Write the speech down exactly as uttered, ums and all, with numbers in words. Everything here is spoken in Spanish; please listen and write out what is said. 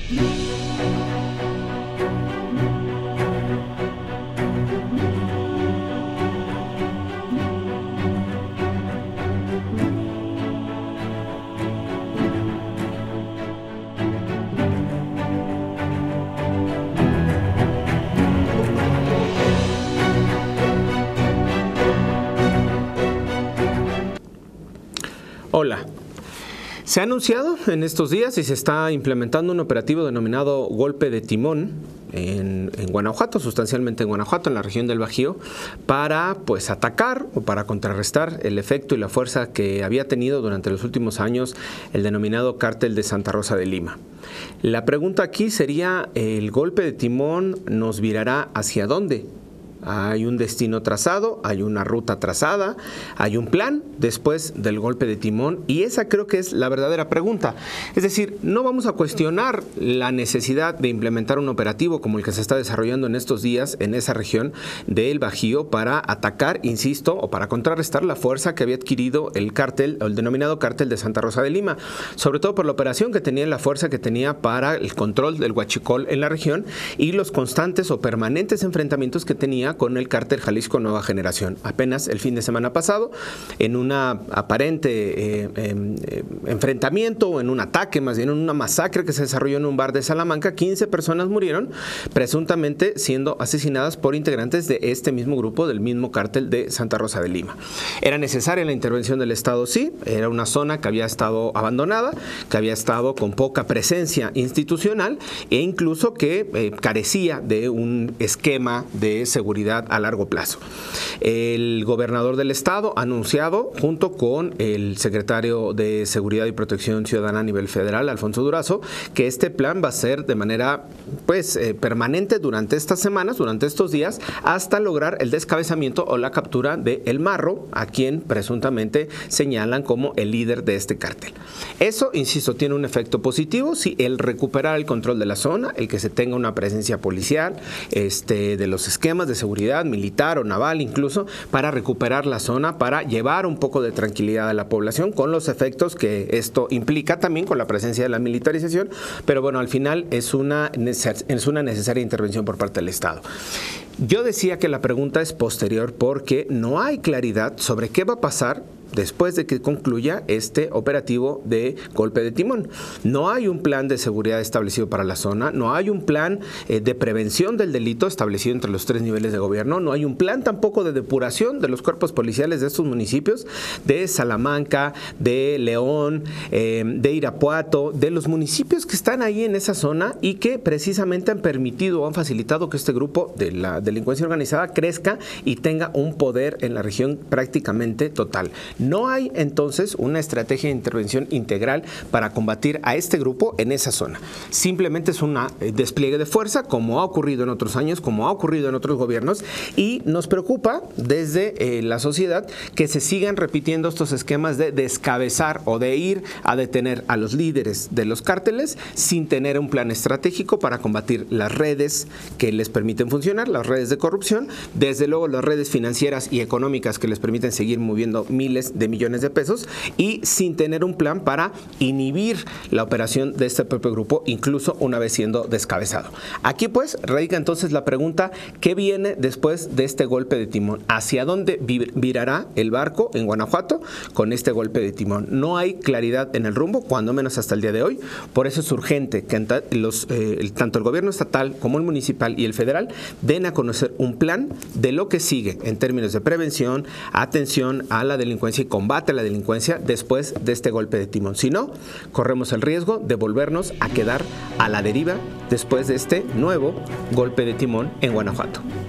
Hola. Se ha anunciado en estos días y se está implementando un operativo denominado Golpe de Timón en, en Guanajuato, sustancialmente en Guanajuato, en la región del Bajío, para pues atacar o para contrarrestar el efecto y la fuerza que había tenido durante los últimos años el denominado Cártel de Santa Rosa de Lima. La pregunta aquí sería, ¿el golpe de timón nos virará hacia dónde? Hay un destino trazado, hay una ruta trazada, hay un plan después del golpe de timón, y esa creo que es la verdadera pregunta. Es decir, no vamos a cuestionar la necesidad de implementar un operativo como el que se está desarrollando en estos días en esa región del Bajío para atacar, insisto, o para contrarrestar la fuerza que había adquirido el cártel, o el denominado Cártel de Santa Rosa de Lima, sobre todo por la operación que tenía, la fuerza que tenía para el control del huachicol en la región y los constantes o permanentes enfrentamientos que tenía con el Cártel Jalisco Nueva Generación. Apenas el fin de semana pasado, en una aparente eh, eh, enfrentamiento, en un ataque, más bien en una masacre que se desarrolló en un bar de Salamanca, quince personas murieron, presuntamente siendo asesinadas por integrantes de este mismo grupo, del mismo Cártel de Santa Rosa de Lima. ¿Era necesaria la intervención del Estado? Sí. Era una zona que había estado abandonada, que había estado con poca presencia institucional e incluso que eh, carecía de un esquema de seguridad a largo plazo. El gobernador del estado ha anunciado, junto con el secretario de Seguridad y Protección Ciudadana a nivel federal, Alfonso Durazo, que este plan va a ser de manera pues eh, permanente durante estas semanas, durante estos días, hasta lograr el descabezamiento o la captura de El Marro, a quien presuntamente señalan como el líder de este cártel. Eso, insisto, tiene un efecto positivo, si el recuperar el control de la zona, el que se tenga una presencia policial, este, de los esquemas de seguridad militar o naval incluso, para recuperar la zona, para llevar un poco de tranquilidad a la población, con los efectos que esto implica también con la presencia de la militarización, pero bueno, al final es una, es una necesaria intervención por parte del Estado. Yo decía que la pregunta es posterior porque no hay claridad sobre qué va a pasar después de que concluya este operativo de golpe de timón. No hay un plan de seguridad establecido para la zona, no hay un plan eh, de prevención del delito establecido entre los tres niveles de gobierno, no hay un plan tampoco de depuración de los cuerpos policiales de estos municipios, de Salamanca, de León, eh, de Irapuato, de los municipios que están ahí en esa zona y que precisamente han permitido o han facilitado que este grupo de la delincuencia organizada crezca y tenga un poder en la región prácticamente total. No hay entonces una estrategia de intervención integral para combatir a este grupo en esa zona. Simplemente es un despliegue de fuerza, como ha ocurrido en otros años, como ha ocurrido en otros gobiernos, y nos preocupa desde eh, la sociedad que se sigan repitiendo estos esquemas de descabezar o de ir a detener a los líderes de los cárteles sin tener un plan estratégico para combatir las redes que les permiten funcionar, las redes de corrupción, desde luego las redes financieras y económicas que les permiten seguir moviendo miles de millones de pesos, y sin tener un plan para inhibir la operación de este propio grupo, incluso una vez siendo descabezado. Aquí pues radica entonces la pregunta, ¿qué viene después de este golpe de timón? ¿Hacia dónde virará el barco en Guanajuato con este golpe de timón? No hay claridad en el rumbo, cuando menos hasta el día de hoy. Por eso es urgente que los, eh, tanto el gobierno estatal como el municipal y el federal den a conocer un plan de lo que sigue en términos de prevención, atención a la delincuencia y combate a la delincuencia después de este golpe de timón. Si no, corremos el riesgo de volvernos a quedar a la deriva después de este nuevo golpe de timón en Guanajuato.